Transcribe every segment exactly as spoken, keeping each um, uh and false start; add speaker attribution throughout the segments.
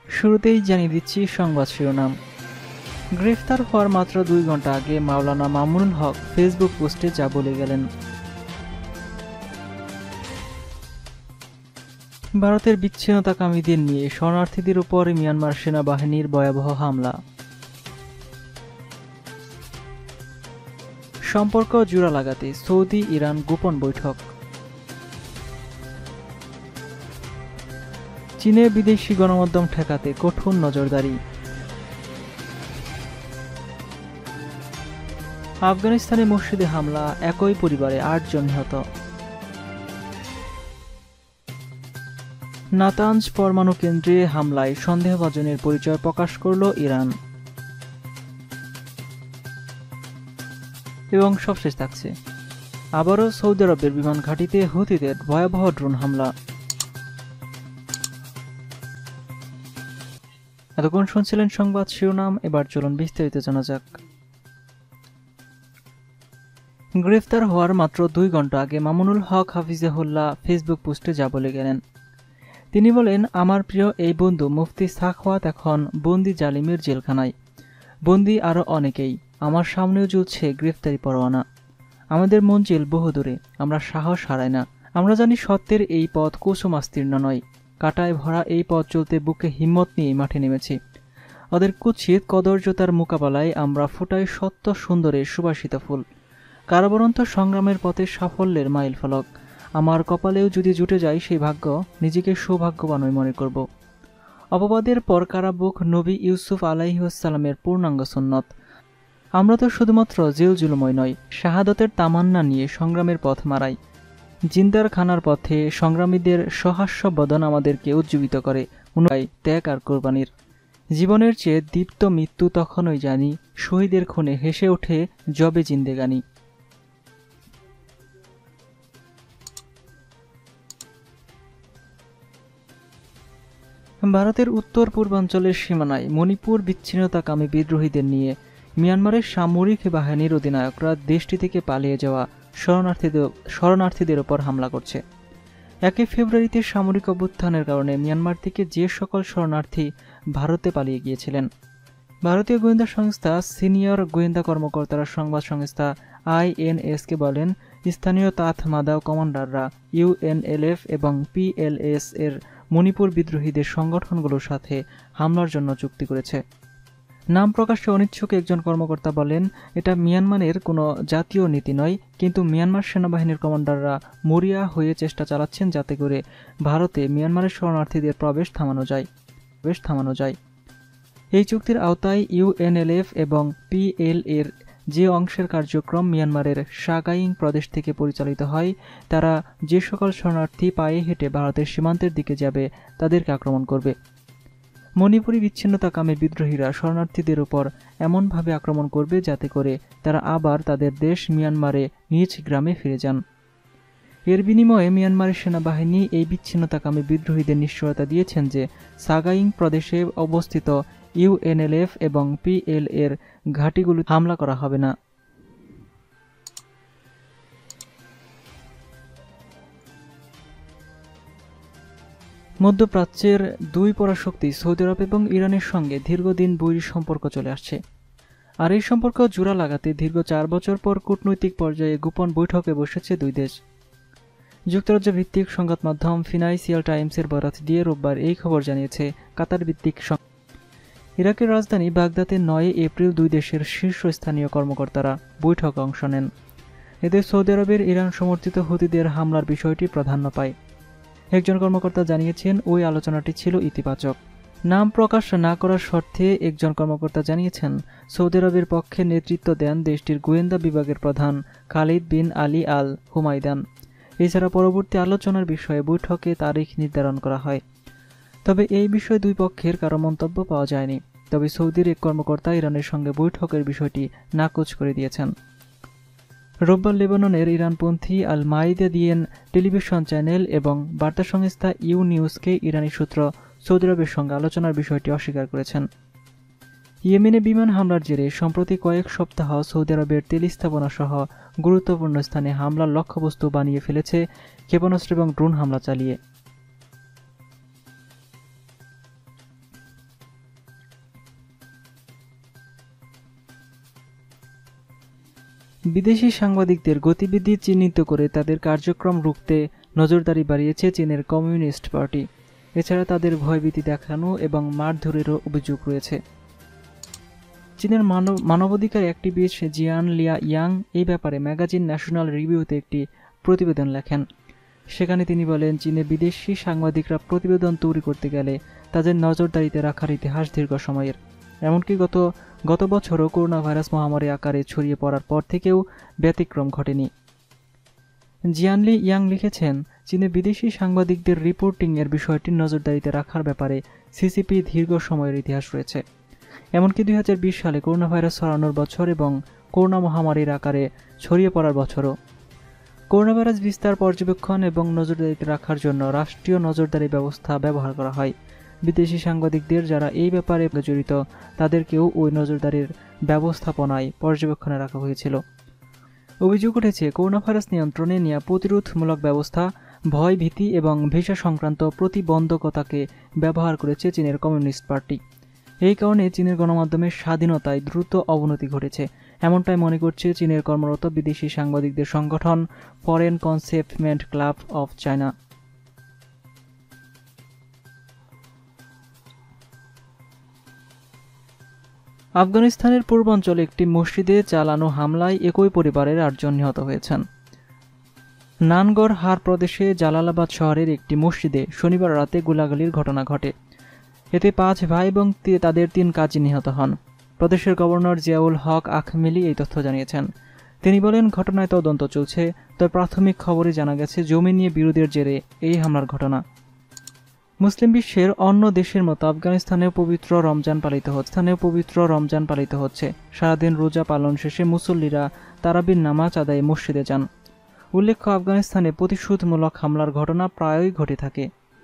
Speaker 1: শুরুতেই জানিয়ে দিচ্ছি সংবাদ শিরোনাম। গ্রেফতার হওয়ার মাত্র দুই ঘন্টা আগে মাওলানা মামুনুল হক ফেসবুক পোস্টে যা বলে গেলেন। ভারতের বিচ্ছিন্নতাকামীদের নিয়ে শরণার্থীদের উপর মিয়ানমার সেনাবাহিনীর ভয়াবহ হামলা। সম্পর্ক জোড়া লাগাতে সৌদি ইরান গোপন বৈঠক। চীনে বিদেশি গণমাধ্যম ঠেকাতে কঠোর নজরদারি। আফগানিস্তানে মসজিদে হামলা, একই পরিবারে আটজন নিহত। নাতাঞ্জ পরমাণু কেন্দ্রে হামলায় সন্দেহভাজনের পরিচয় প্রকাশ করল ইরান। এবং সবশেষ থাকছে আবারও সৌদি আরবের বিমান ঘাঁটিতে হুতিদের ভয়াবহ ড্রোন হামলা। এতক্ষণ শুনছিলেন সংবাদ শিরোনাম, এবার চলুন বিস্তারিত জানা যাক। গ্রেফতার হওয়ার মাত্র দুই ঘন্টা আগে মামুনুল হক হাফিজাহুল্লাহ ফেসবুক পোস্টে যা বলে গেলেন। তিনি বলেন, আমার প্রিয় এই বন্ধু মুফতি সাখওয়াত এখন বন্দি জালিমের জেলখানায়। বন্দি আরও অনেকেই, আমার সামনেও ঝুলছে গ্রেফতারি পরোয়ানা। আমাদের মঞ্জিল বহুদূরে, আমরা সাহস হারাই না। আমরা জানি সত্যের এই পথ কুসুমাস্তীর্ণ নয়। কাটায় ভরা এই পথ চলতে বুকে হিম্মত নিয়ে মাঠে নেমেছি। ওদের কুৎসিত কদর্যতার মোকাবেলায় আমরা ফুটাই সত্য সুন্দরের সুবাসিত ফুল। কারাবরন্ত সংগ্রামের পথে সাফল্যের মাইল ফলক। আমার কপালেও যদি জুটে যায় সেই ভাগ্য, নিজেকে সৌভাগ্যবানই মনে করব। অপবাদের পর কারাবুক নবী ইউসুফ আলাইহিসসালামের পূর্ণাঙ্গ সুন্নত। আমরা তো শুধুমাত্র জেল জুলুময় নয়, শাহাদতের তামান্না নিয়ে সংগ্রামের পথ মারাই। জিন্দার খানার পথে সংগ্রামীদের সহাস্য বদন আমাদেরকে উজ্জীবিত করে অনুযায়ী ত্যাগ আর কোরবানির। জীবনের চেয়ে দীপ্ত মৃত্যু তখনই জানি, শহীদের খুনে হেসে ওঠে জবে জিন্দেগানি। ভারতের উত্তর পূর্বাঞ্চলের সীমানায় মণিপুর বিচ্ছিন্নতাকামী বিদ্রোহীদের নিয়ে মিয়ানমারের সামরিক বাহিনীর অধিনায়করা দেশটি থেকে পালিয়ে যাওয়া শরণার্থীদের শরণার্থীদের ওপর হামলা করছে। একই ফেব্রুয়ারিতে সামরিক অভ্যুত্থানের কারণে মিয়ানমার থেকে যে সকল শরণার্থী ভারতে পালিয়ে গিয়েছিলেন, ভারতীয় গোয়েন্দা সংস্থা সিনিয়র গোয়েন্দা কর্মকর্তারা সংবাদ সংস্থা আইএনএসকে বলেন, স্থানীয় তাথ মাদাও কমান্ডাররা ইউএনএলএফ এবং পিএলএস এর মণিপুর বিদ্রোহীদের সংগঠনগুলোর সাথে হামলার জন্য চুক্তি করেছে। নাম প্রকাশে অনিচ্ছুক একজন কর্মকর্তা বলেন, এটা মিয়ানমারের কোনো জাতীয় নীতি নয়, কিন্তু মিয়ানমার সেনাবাহিনীর কমান্ডাররা মরিয়া হয়ে চেষ্টা চালাচ্ছেন যাতে করে ভারতে মিয়ানমারের শরণার্থীদের প্রবেশ থামানো যায় প্রবেশ থামানো যায় এই চুক্তির আওতায় ইউএনএলএফ এবং পিএল এর যে অংশের কার্যক্রম মিয়ানমারের সাগাইং প্রদেশ থেকে পরিচালিত হয়, তারা যে সকল শরণার্থী পায়ে হেঁটে ভারতের সীমান্তের দিকে যাবে তাদেরকে আক্রমণ করবে। মণিপুরী বিচ্ছিন্নতাকামী বিদ্রোহীরা শরণার্থীদের উপর এমনভাবে আক্রমণ করবে যাতে করে তারা আবার তাদের দেশ মিয়ানমারে নিজ গ্রামে ফিরে যান। এর বিনিময়ে মিয়ানমারের সেনাবাহিনী এই বিচ্ছিন্নতাকামী বিদ্রোহীদের নিশ্চয়তা দিয়েছেন যে সাগাইং প্রদেশে অবস্থিত ইউএনএলএফ এবং পিএল এর ঘাঁটিগুলো হামলা করা হবে না। মধ্যপ্রাচ্যের দুই পরাশক্তি সৌদি আরব এবং ইরানের সঙ্গে দীর্ঘদিন বৈরী সম্পর্ক চলে আসছে। আর এই সম্পর্ক জোড়া লাগাতে দীর্ঘ চার বছর পর কূটনৈতিক পর্যায়ে গোপন বৈঠকে বসেছে দুই দেশ। যুক্তরাজ্য ভিত্তিক সংবাদ মাধ্যম ফিনান্সিয়াল টাইমসের বরাত দিয়ে রোববার এই খবর জানিয়েছে কাতার ভিত্তিক। ইরাকের রাজধানী বাগদাদে নয় এপ্রিল দুই দেশের শীর্ষস্থানীয় কর্মকর্তারা বৈঠকে অংশ নেন। এতে সৌদি আরবের ইরান সমর্থিত হুতিদের হামলার বিষয়টি প্রাধান্য পায়। একজন কর্মকর্তা জানিয়েছেন, ওই আলোচনাটি ছিল ইতিবাচক। নাম প্রকাশ না করার শর্তে একজন কর্মকর্তা জানিয়েছেন, সৌদি আরবের পক্ষে নেতৃত্ব দেন দেশটির গোয়েন্দা বিভাগের প্রধান খালিদ বিন আলী আল হুমাইদান। এছাড়া পরবর্তী আলোচনার বিষয়ে বৈঠকে তারিখ নির্ধারণ করা হয়। তবে এই বিষয়ে দুই পক্ষের কারো মন্তব্য পাওয়া যায়নি। তবে সৌদির এক কর্মকর্তা ইরানের সঙ্গে বৈঠকের বিষয়টি নাকচ করে দিয়েছেন। রোববার লেবাননের ইরানপন্থী আল মাইদাদিয়েন টেলিভিশন চ্যানেল এবং বার্তা সংস্থা ইউ নিউজকে ইরানি সূত্র সৌদি আরবের সঙ্গে আলোচনার বিষয়টি অস্বীকার করেছেন। ইয়েমেনে বিমান হামলার জেরে সম্প্রতি কয়েক সপ্তাহ সৌদি আরবের তেল স্থাপনা সহ গুরুত্বপূর্ণ স্থানে হামলার লক্ষ্যবস্তু বানিয়ে ফেলেছে ক্ষেপণাস্ত্র এবং ড্রোন হামলা চালিয়ে। বিদেশি সাংবাদিকদের গতিবিধি চিহ্নিত করে তাদের কার্যক্রম রুখতে নজরদারি বাড়িয়েছে চীনের কমিউনিস্ট পার্টি। এছাড়া তাদের ভয়ভীতি দেখানো এবং মারধরেরও অভিযোগ রয়েছে। চীনের মানব মানবাধিকার অ্যাক্টিভিস্ট জিয়ান লিয়া ইয়াং এই ব্যাপারে ম্যাগাজিন ন্যাশনাল রিভিউতে একটি প্রতিবেদন লেখেন। সেখানে তিনি বলেন, চীনে বিদেশি সাংবাদিকরা প্রতিবেদন তৈরি করতে গেলে তাদের নজরদারিতে রাখার ইতিহাস দীর্ঘ সময়ের। এমনকি গত গত বছরও করোনা ভাইরাস মহামারী আকারে ছড়িয়ে পড়ার পর থেকেও ব্যতিক্রম ঘটেনি। জিয়ানলি ইয়াং লিখেছেন, চীনে বিদেশি সাংবাদিকদের রিপোর্টিংয়ের বিষয়টি নজরদারিতে রাখার ব্যাপারে সিসিপি দীর্ঘ সময়ের ইতিহাস রয়েছে। এমনকি দুই হাজার বিশ সালে করোনা ভাইরাস ছড়ানোর বছর এবং করোনা মহামারীর আকারে ছড়িয়ে পড়ার বছরও করোনা ভাইরাস বিস্তার পর্যবেক্ষণ এবং নজরদারিতে রাখার জন্য রাষ্ট্রীয় নজরদারি ব্যবস্থা ব্যবহার করা হয়। বিদেশি সাংবাদিকদের যারা এই ব্যাপারে জড়িত তাদেরকেও ওই নজরদারির ব্যবস্থাপনায় পর্যবেক্ষণে রাখা হয়েছিল। অভিযোগ উঠেছে, করোনা ভাইরাস নিয়ন্ত্রণে নেওয়া প্রতিরোধমূলক ব্যবস্থা ভয় ভীতি এবং ভিসা সংক্রান্ত প্রতিবন্ধকতাকে ব্যবহার করেছে চীনের কমিউনিস্ট পার্টি। এই কারণে চীনের গণমাধ্যমের স্বাধীনতায় দ্রুত অবনতি ঘটেছে, এমনটাই মনে করছে চীনের কর্মরত বিদেশি সাংবাদিকদের সংগঠন ফরেন কনসেপ্টমেন্ট ক্লাব অফ চায়না। আফগানিস্তানের পূর্বাঞ্চলে একটি মসজিদে চালানো হামলায় একই পরিবারের আটজন নিহত হয়েছেন। নানগড় হার প্রদেশে জালালাবাদ শহরের একটি মসজিদে শনিবার রাতে গোলাগুলির ঘটনা ঘটে। এতে পাঁচ ভাই এবং তাদের তিন কাজী নিহত হন। প্রদেশের গভর্নর জিয়াউল হক আখমেলি এই তথ্য জানিয়েছেন। তিনি বলেন, ঘটনায় তদন্ত চলছে, তবে প্রাথমিক খবরে জানা গেছে জমি নিয়ে বিরোধের জেরে এই হামলার ঘটনা। মুসলিম বিশ্বের অন্য দেশের মতো আফগানিস্তানেও পবিত্র রমজান পালিত হচ্ছে স্থানেও পবিত্র রমজান পালিত হচ্ছে সারাদিন রোজা পালন শেষে মুসল্লিরা তারাবির নামাজ আদায়ে মসজিদে যান। উল্লেখ্য, আফগানিস্তানে প্রতিশোধমূলক হামলার ঘটনা প্রায়ই ঘটে থাকে।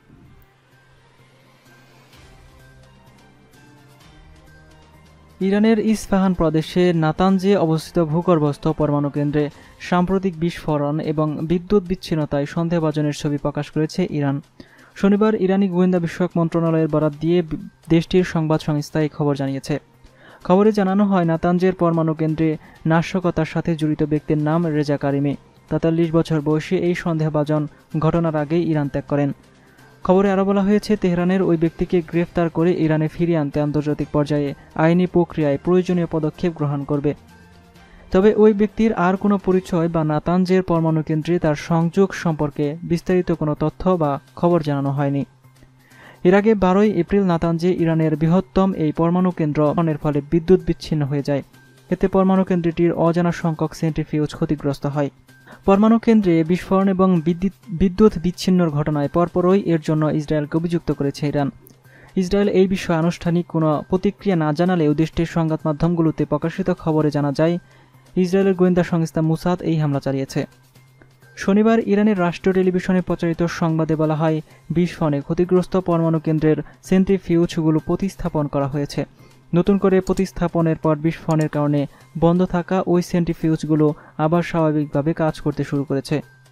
Speaker 1: ইরানের ইস্পাহান প্রদেশে নাতানজে অবস্থিত ভূগর্ভস্থ পরমাণু কেন্দ্রে সাম্প্রতিক বিস্ফোরণ এবং বিদ্যুৎ বিচ্ছিন্নতায় সন্দেহভাজনের ছবি প্রকাশ করেছে ইরান। শনিবার ইরানি গোয়েন্দা বিষয়ক মন্ত্রণালয়ের বরাত দিয়ে দেশটির সংবাদ সংস্থা এই খবর জানিয়েছে। খবরে জানানো হয়, নাতানজের পরমাণু কেন্দ্রে নাশকতার সাথে জড়িত ব্যক্তির নাম রেজা কারিমি। তেতাল্লিশ বছর বয়সী এই সন্দেহভাজন ঘটনার আগেই ইরান ত্যাগ করেন। খবরে আরও বলা হয়েছে, তেহরানের ওই ব্যক্তিকে গ্রেফতার করে ইরানে ফিরিয়ে আনতে আন্তর্জাতিক পর্যায়ে আইনি প্রক্রিয়ায় প্রয়োজনীয় পদক্ষেপ গ্রহণ করবে। তবে ওই ব্যক্তির আর কোনো পরিচয় বা নাতানজের পরমাণু কেন্দ্রে তার সংযোগ সম্পর্কে বিস্তারিত কোনো তথ্য বা খবর জানানো হয়নি। এর আগে বারোই এপ্রিল নাতানজে ইরানের বৃহত্তম এই পরমাণু কেন্দ্র এর ফলে বিদ্যুৎ বিচ্ছিন্ন হয়ে যায়। এতে পরমাণু কেন্দ্রটির অজানা সংখ্যক সেন্ট্রিফিউজ ক্ষতিগ্রস্ত হয়। পরমাণু কেন্দ্রে বিস্ফোরণ এবং বিদ্যুৎ বিদ্যুৎ বিচ্ছিন্নর ঘটনায় পরপরই এর জন্য ইসরায়েলকে অভিযুক্ত করেছে ইরান। ইসরায়েল এই বিষয়ে আনুষ্ঠানিক কোনো প্রতিক্রিয়া না জানালেও দেশটির সংবাদ মাধ্যমগুলোতে প্রকাশিত খবরে জানা যায়, ইসরায়েলের গোয়েন্দা সংস্থা মুসাদ এই হামলা চালিয়েছে। শনিবার ইরানের রাষ্ট্রীয় টেলিভিশনে প্রচারিত সংবাদে বলা হয়, বিস্ফোরণে ক্ষতিগ্রস্ত পরমাণু কেন্দ্রের সেন্ট্রিফিউজগুলো প্রতিস্থাপন করা হয়েছে। নতুন করে প্রতিস্থাপনের পর বিস্ফোরণের কারণে বন্ধ থাকা ওই সেন্ট্রিফিউজগুলো আবার স্বাভাবিকভাবে কাজ করতে শুরু করেছে।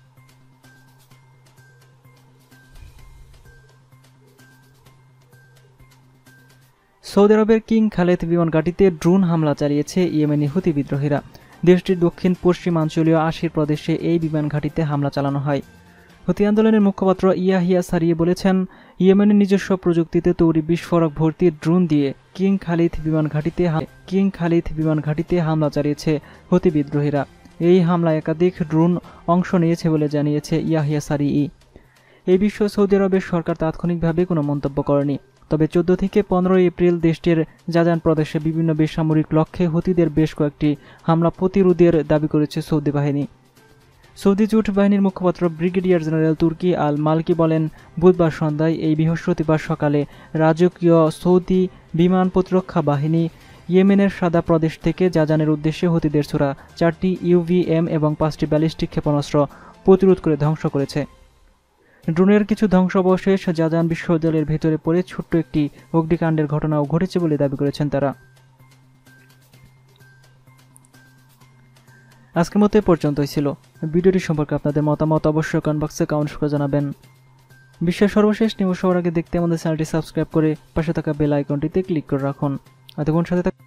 Speaker 1: সৌদি আরবের কিং খালেদ বিমান ঘাঁটিতে ড্রোন হামলা চালিয়েছে ইয়েমেনি হুতি বিদ্রোহীরা। দেশটির দক্ষিণ পশ্চিমাঞ্চলীয় আশির প্রদেশে এই বিমান ঘাঁটিতে হামলা চালানো হয়। হুতি আন্দোলনের মুখপাত্র ইয়াহিয়া সারিয়ে বলেছেন, ইয়েমেনের নিজস্ব প্রযুক্তিতে তৈরি বিস্ফোরক ভর্তি ড্রোন দিয়ে কিং খালিদ বিমান ঘাঁটিতে কিং খালিদ বিমান ঘাঁটিতে হামলা চালিয়েছে হুতি বিদ্রোহীরা। এই হামলায় একাধিক ড্রোন অংশ নিয়েছে বলে জানিয়েছে ইয়াহিয়া সারিই। এই বিষয়ে সৌদি আরবের সরকার তাৎক্ষণিকভাবে কোনো মন্তব্য করেনি। তবে চোদ্দ থেকে পনেরোই এপ্রিল দেশটির জাজান প্রদেশে বিভিন্ন বেসামরিক লক্ষ্যে হুতিদের বেশ কয়েকটি হামলা প্রতিরোধের দাবি করেছে সৌদি বাহিনী। সৌদি জোট বাহিনীর মুখপাত্র ব্রিগেডিয়ার জেনারেল তুর্কি আল মালকি বলেন, বুধবার সন্ধ্যায় এই বৃহস্পতিবার সকালে রাজকীয় সৌদি বিমান প্রতিরক্ষা বাহিনী ইয়েমেনের সাদা প্রদেশ থেকে জাজানের উদ্দেশ্যে হুতিদের ছোড়া চারটি ইউভিএম এবং পাঁচটি ব্যালিস্টিক ক্ষেপণাস্ত্র প্রতিরোধ করে ধ্বংস করেছে। ড্রোনের কিছু ধ্বংসাবশেষ জাজান বিশ্ববিদ্যালয়ের ভেতরে পড়ে ছোট্ট একটি অগ্নিকাণ্ডের ঘটনাও ঘটেছে বলে দাবি করেছেন তারা। আজকের মতো এ পর্যন্তই ছিল। ভিডিওটি সম্পর্কে আপনাদের মতামত অবশ্যই কমেন্ট বক্সে কমেন্ট করে জানাবেন। বিশ্বের সর্বশেষ নিউজ সবার আগে দেখতে আমাদের চ্যানেলটি সাবস্ক্রাইব করে পাশে থাকা বেল আইকনটিতে ক্লিক করে রাখুন। এতক্ষণ সাথে